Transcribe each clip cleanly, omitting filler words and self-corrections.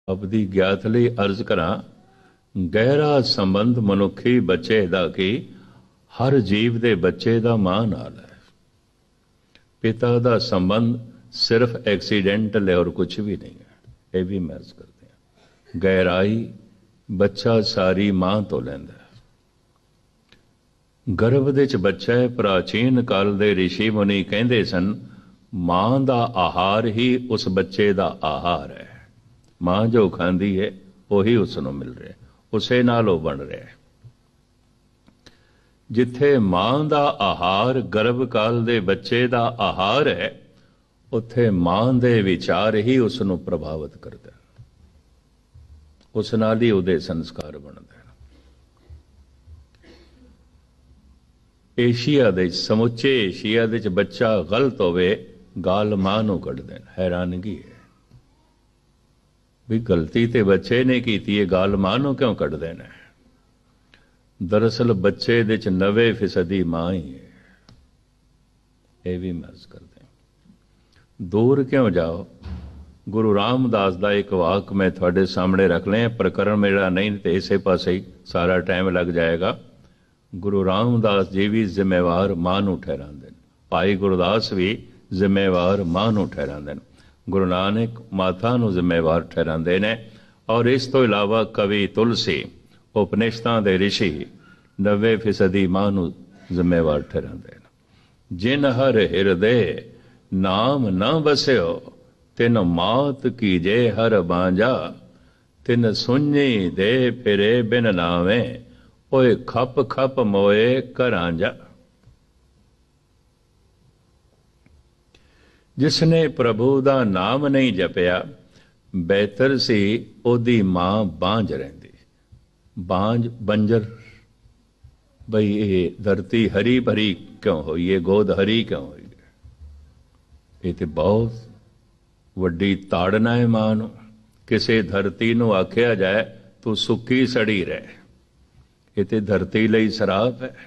ਆਪਦੀ ਗਿਆਤ ਲਈ ਅਰਜ਼ ਕਰਾਂ, ਗਹਿਰਾ ਸੰਬੰਧ ਮਨੁੱਖੀ ਬੱਚੇ ਦਾ ਕੀ ਹਰ ਜੀਵ ਦੇ ਬੱਚੇ ਦਾ ਮਾਂ ਨਾਲ ਹੈ। ਪਿਤਾ ਦਾ ਸੰਬੰਧ ਸਿਰਫ ਐਕਸੀਡੈਂਟਲ ਹੈ ਔਰ ਕੁਝ ਵੀ ਨਹੀਂ ਹੈ। ਇਹ ਵੀ ਮੈਂ ਅਰਜ਼ ਕਰਦੇ ਹਾਂ, ਗਹਿਰਾਈ ਬੱਚਾ ਸਾਰੀ ਮਾਂ ਤੋਂ ਲੈਂਦਾ ਹੈ। ਗਰਭ ਦੇ ਚ ਬੱਚਾ ਹੈ। ਪ੍ਰਾਚੀਨ ਕਾਲ ਦੇ ਰਿਸ਼ੀ ਮੁਨੀ ਕਹਿੰਦੇ ਸਨ, ਮਾਂ ਦਾ ਆਹਾਰ ਹੀ ਉਸ ਬੱਚੇ ਦਾ ਆਹਾਰ ਹੈ। ਮਾਂ ਜੋ ਖਾਂਦੀ ਹੈ ਉਹੀ ਉਸ ਨੂੰ ਮਿਲ ਰਿਹਾ, ਉਸੇ ਨਾਲ ਉਹ ਬਣ ਰਿਹਾ। ਜਿੱਥੇ ਮਾਂ ਦਾ ਆਹਾਰ ਗਰਭ ਕਾਲ ਦੇ ਬੱਚੇ ਦਾ ਆਹਾਰ ਹੈ, ਉੱਥੇ ਮਾਂ ਦੇ ਵਿਚਾਰ ਹੀ ਉਸ ਨੂੰ ਪ੍ਰਭਾਵਿਤ ਕਰਦੇ ਹਨ, ਉਸ ਨਾਲ ਹੀ ਉਹਦੇ ਸੰਸਕਾਰ ਬਣਦੇ ਹਨ। ਏਸ਼ੀਆ ਦੇ ਸਮੁੱਚੇ ਏਸ਼ੀਆ ਦੇ ਚ ਬੱਚਾ ਗਲਤ ਹੋਵੇ, ਗਾਲ ਮਾਂ ਨੂੰ ਕੱਢਦੇ ਨੇ। ਹੈਰਾਨਗੀ ਹੈ ਵੀ ਗਲਤੀ ਤੇ ਬੱਚੇ ਨੇ ਕੀਤੀ ਹੈ, ਗਾਲ ਮਾਂ ਨੂੰ ਕਿਉਂ ਕੱਢਦੇ ਨੇ? ਦਰਅਸਲ ਬੱਚੇ ਦੇ ਚ 90% ਮਾਂ ਹੀ ਹੈ। ਇਹ ਵੀ ਮਰਜ਼ ਕਰਦੇ ਹਾਂ। ਦੂਰ ਕਿਉਂ ਜਾਓ? ਗੁਰੂ ਰਾਮਦਾਸ ਦਾ ਇੱਕ ਵਾਕ ਮੈਂ ਤੁਹਾਡੇ ਸਾਹਮਣੇ ਰੱਖ ਲਿਆ। ਪ੍ਰਕਰਨ ਮੇਰਾ ਨਹੀਂ ਤੇ ਇਸੇ ਪਾਸੇ ਹੀ ਸਾਰਾ ਟਾਈਮ ਲੱਗ ਜਾਏਗਾ। ਗੁਰੂ ਰਾਮਦਾਸ ਜੀ ਵੀ ਜ਼ਿੰਮੇਵਾਰ ਮਾਂ ਨੂੰ ਠਹਿਰਾਉਂਦੇ ਨੇ। ਭਾਈ ਗੁਰਦਾਸ ਵੀ ਜ਼ਿੰਮੇਵਾਰ ਮਾਂ ਨੂੰ ਠਹਿਰਾਉਂਦੇ ਨੇ। ਗੁਰੂ ਨਾਨਕ ਮਾਤਾ ਨੂੰ ਜ਼ਿੰਮੇਵਾਰ ਠਹਿਰਾਉਂਦੇ ਨੇ। ਔਰ ਇਸ ਤੋਂ ਇਲਾਵਾ ਕਵੀ ਤੁਲਸੀ, ਉਪਨਿਸ਼ਦਾਂ ਦੇ ਰਿਸ਼ੀ 90% ਮਾਂ ਨੂੰ ਜ਼ਿੰਮੇਵਾਰ ਠਹਿਰਾਉਂਦੇ ਨੇ। ਜਿਨ ਹਰ ਹਿਰਦੇ ਨਾਮ ਨਾ ਬਸਿਓ, ਤਿਨ ਮਾਤ ਕੀਜੇ ਹਰ ਬਾਂਝਾ। ਤਿਨ ਸੁਣੀ ਦੇ ਫਿਰੇ ਬਿਨ ਨਾਵੇਂ, ਓਏ ਖਪ ਖਪ ਮੋਏ ਕਰਾਂਜਾ। ਜਿਸਨੇ ਪ੍ਰਭੂ ਦਾ ਨਾਮ ਨਹੀਂ ਜਪਿਆ, ਬਿਹਤਰ ਸੀ ਉਹਦੀ ਮਾਂ ਬਾਂਝ ਰਹਿੰਦੀ। ਬਾਂਝ ਬੰਜਰ, ਬਈ ਇਹ ਧਰਤੀ ਹਰੀ ਭਰੀ ਕਿਉਂ ਹੋਈ, ਇਹ ਗੋਦ ਹਰੀ ਕਿਉਂ ਹੋਈ? ਇਹ ਤੇ ਬਹੁਤ ਵੱਡੀ ਤਾੜਨਾ ਹੈ ਮਾਂ ਨੂੰ। ਕਿਸੇ ਧਰਤੀ ਨੂੰ ਆਖਿਆ ਜਾਏ ਤੂੰ ਸੁੱਕੀ ਸੜੀ ਰਹਿ, ਇਹ ਤੇ ਧਰਤੀ ਲਈ ਸਰਾਪ ਹੈ।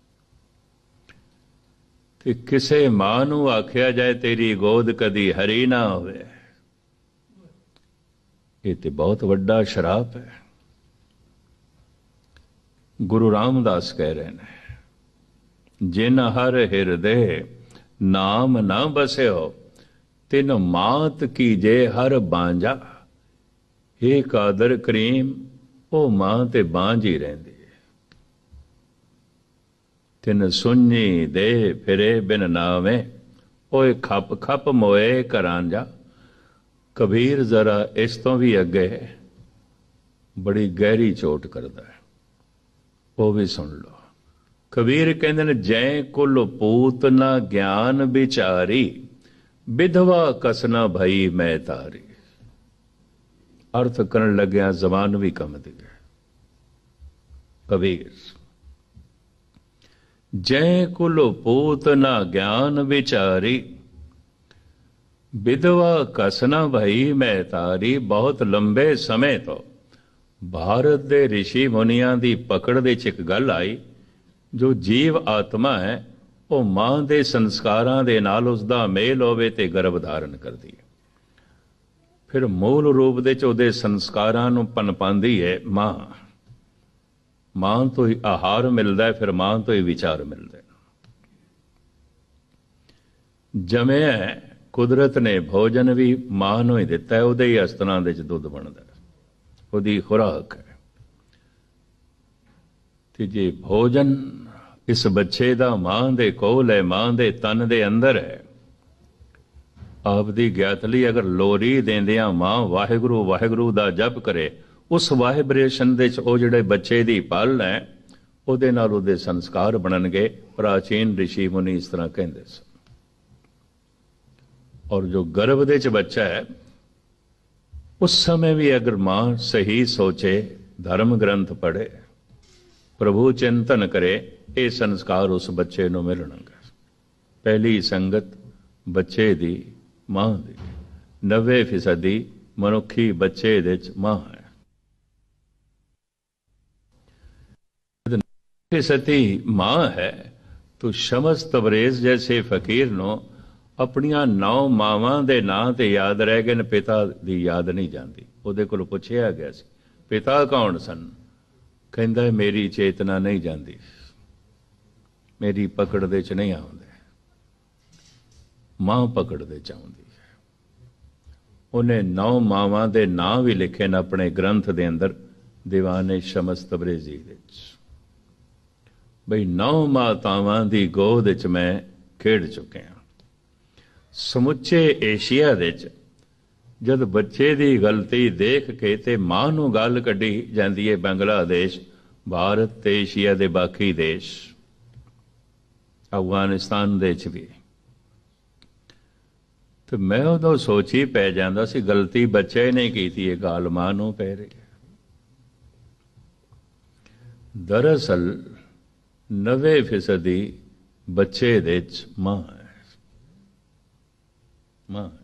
ਤੇ ਕਿਸੇ ਮਾਂ ਨੂੰ ਆਖਿਆ ਜਾਏ ਤੇਰੀ ਗੋਦ ਕਦੀ ਹਰੀ ਨਾ ਹੋਵੇ, ਇਹ ਤੇ ਬਹੁਤ ਵੱਡਾ ਸ਼ਰਾਪ ਹੈ। ਗੁਰੂ ਰਾਮਦਾਸ ਕਹਿ ਰਹੇ ਨੇ, ਜਿਨ ਹਰ ਹਿਰਦੇ ਨਾਮ ਨਾ ਬਸਿਓ, ਤਿਨ ਮਾਤ ਕੀਜੇ ਹਰ ਬਾਂਝਾ। ਇਹ ਕਾਦਰ ਕਰੀਮ, ਉਹ ਮਾਂ ਤੇ ਬਾਂਝ ਹੀ ਰਹਿੰਦੀ। ਤਿਨ ਸੁਣੀ ਦੇ ਫਿਰੇ ਬਿਨ ਨਾਵੇਂ, ਓਏ ਖਪ ਖਪ ਮੋਏ ਕਰਾਂਜਾ। ਕਬੀਰ ਜ਼ਰਾ ਇਸ ਤੋਂ ਵੀ ਅੱਗੇ ਬੜੀ ਗਹਿਰੀ ਚੋਟ ਕਰਦਾ ਹੈ, ਉਹ ਵੀ ਸੁਣ ਲਓ। ਕਬੀਰ ਕਹਿੰਦੇ ਨੇ, ਜੈ ਕੁਲ ਪੂਤ ਨਾ ਗਿਆਨ ਵਿਚਾਰੀ, ਵਿਧਵਾ ਕਸਨਾ ਭਈ ਮੈਂ ਤਾਰੀ। ਅਰਥ ਕਰਨ ਲੱਗਿਆ ਜ਼ਬਾਨ ਵੀ ਕੰਬਦੀ ਹੈ। ਕਬੀਰ, ਜੈ ਕੁਲ ਪੂਤ ਨਾ ਗਿਆਨ ਵਿਚਾਰੀ, ਵਿਧਵਾ ਕਸਨਾ ਭਈ ਮੈਂ ਤਾਰੀ। ਬਹੁਤ ਲੰਬੇ ਸਮੇਂ ਤੋਂ ਭਾਰਤ ਦੇ ਰਿਸ਼ੀ ਮੁਨੀਆਂ ਦੀ ਪਕੜ ਵਿੱਚ ਇੱਕ ਗੱਲ ਆਈ, ਜੋ ਜੀਵ ਆਤਮਾ ਹੈ ਉਹ ਮਾਂ ਦੇ ਸੰਸਕਾਰਾਂ ਦੇ ਨਾਲ ਉਸਦਾ ਮੇਲ ਹੋਵੇ ਤੇ ਗਰਭ ਧਾਰਨ ਕਰਦੀ ਹੈ। ਫਿਰ ਮੂਲ ਰੂਪ ਦੇ ਚ ਉਹਦੇ ਸੰਸਕਾਰਾਂ ਨੂੰ ਪਨਪਾਉਂਦੀ ਹੈ ਮਾਂ। ਮਾਂ ਤੋਂ ਹੀ ਆਹਾਰ ਮਿਲਦਾ ਹੈ, ਫਿਰ ਮਾਂ ਤੋਂ ਹੀ ਵਿਚਾਰ ਮਿਲਦੇ। ਜਮਿਆ ਕੁਦਰਤ ਨੇ ਭੋਜਨ ਵੀ ਮਾਂ ਨੂੰ ਹੀ ਦਿੱਤਾ ਹੈ, ਉਹਦੇ ਹੀ ਅਸਤਨਾਂ ਦੇ ਚ ਦੁੱਧ ਬਣਦਾ, ਉਹਦੀ ਖੁਰਾਕ ਹੈ। ਤੇ ਜੇ ਭੋਜਨ ਇਸ ਬੱਚੇ ਦਾ ਮਾਂ ਦੇ ਕੋਲ ਹੈ, ਮਾਂ ਦੇ ਤਨ ਦੇ ਅੰਦਰ ਹੈ, ਆਪਦੀ ਗਿਆਤ ਲਈ ਅਗਰ ਲੋਰੀ ਦੇਂਦਿਆਂ ਮਾਂ ਵਾਹਿਗੁਰੂ ਵਾਹਿਗੁਰੂ ਦਾ ਜਪ ਕਰੇ, ਉਸ ਵਾਈਬ੍ਰੇਸ਼ਨ ਦੇ ਚ ਉਹ ਜਿਹੜੇ ਬੱਚੇ ਦੀ ਪਲ ਹੈ, ਉਹਦੇ ਨਾਲ ਉਹਦੇ ਸੰਸਕਾਰ ਬਣਨਗੇ। ਪ੍ਰਾਚੀਨ ਰਿਸ਼ੀ ਮੁਨੀ ਇਸ ਤਰ੍ਹਾਂ ਕਹਿੰਦੇ ਸਨ। ਔਰ ਜੋ ਗਰਭ ਦੇ ਚ ਬੱਚਾ ਹੈ, ਉਸ ਸਮੇਂ ਵੀ ਅਗਰ ਮਾਂ ਸਹੀ ਸੋਚੇ, ਧਰਮ ਗ੍ਰੰਥ ਪੜ੍ਹੇ, ਪ੍ਰਭੂ ਚਿੰਤਨ ਕਰੇ, ਇਹ ਸੰਸਕਾਰ ਉਸ ਬੱਚੇ ਨੂੰ ਮਿਲਣਗੇ। ਪਹਿਲੀ ਸੰਗਤ ਬੱਚੇ ਦੀ ਮਾਂ ਦੀ। 90% ਮਨੁੱਖੀ ਬੱਚੇ ਦੇ ਚ ਮਾਂ ਹੈ। 90% ਮਾਂ ਹੈ तो शमस तबरेज जैसे फकीर नो ਆਪਣੀਆਂ 9 ਮਾਵਾਂ ਦੇ ਨਾਂ ਤੇ ਯਾਦ ਰਹਿ ਗਏ ਨੇ, ਪਿਤਾ ਦੀ ਯਾਦ ਨਹੀਂ ਜਾਂਦੀ। ਉਹਦੇ ਕੋਲ ਪੁੱਛਿਆ ਗਿਆ ਸੀ ਪਿਤਾ ਕੌਣ ਸਨ, ਕਹਿੰਦਾ ਮੇਰੀ ਚੇਤਨਾ ਨਹੀਂ ਜਾਂਦੀ, ਮੇਰੀ ਪਕੜ ਦੇ ਚ ਨਹੀਂ ਆਉਂਦੇ, ਮਾਂ ਪਕੜ ਦੇ ਚ ਆਉਂਦੀ ਹੈ। ਉਹਨੇ 9 ਮਾਵਾਂ ਦੇ ਨਾਂ ਵੀ ਲਿਖੇ ਨੇ ਆਪਣੇ ਗ੍ਰੰਥ ਦੇ ਅੰਦਰ, ਦੀਵਾਨੇ ਸ਼ਮਸ ਤਬਰੇਜ਼ੀ ਵਿੱਚ, ਬਈ 9 ਮਾਤਾਵਾਂ ਦੀ ਗੋਦ ਚ ਮੈਂ ਖੇਡ ਚੁੱਕਿਆ। ਸਮੁੱਚੇ ਏਸ਼ੀਆ ਦੇ ਚ ਜਦ ਬੱਚੇ ਦੀ ਗਲਤੀ ਦੇਖ ਕੇ ਤੇ ਮਾਂ ਨੂੰ ਗੱਲ ਕੱਢੀ ਜਾਂਦੀ ਹੈ, ਬੰਗਲਾਦੇਸ਼, ਭਾਰਤ ਤੇ ਏਸ਼ੀਆ ਦੇ ਬਾਕੀ ਦੇਸ਼, ਅਫਗਾਨਿਸਤਾਨ ਦੇ ਚ ਵੀ, ਤੇ ਮੈਂ ਉਦੋਂ ਸੋਚੀ ਪੈ ਜਾਂਦਾ ਸੀ ਗਲਤੀ ਬੱਚੇ ਨੇ ਕੀਤੀ ਹੈ, ਗੱਲ ਮਾਂ ਨੂੰ ਪੈ ਰਹੀ ਹੈ। ਦਰਅਸਲ 90% ਬੱਚੇ ਦੇ ਚ ਮਾਂ ਹੈ, ਮਾਂ।